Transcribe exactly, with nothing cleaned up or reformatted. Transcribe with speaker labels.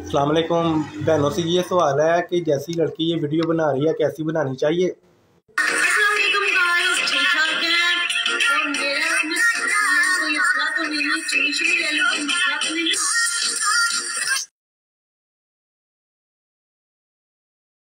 Speaker 1: अस्सलाम वालेकुम। बहनों से ये सवाल है कि जैसी लड़की ये वीडियो बना रही है कैसी बनानी चाहिए।
Speaker 2: अस्सलाम वालेकुम गाइस, ठीक ठाक हैं। और मेरा इसमें कोई मसला तो नहीं है, चोरी शोरी ले लो, कोई मसला तो नहीं है।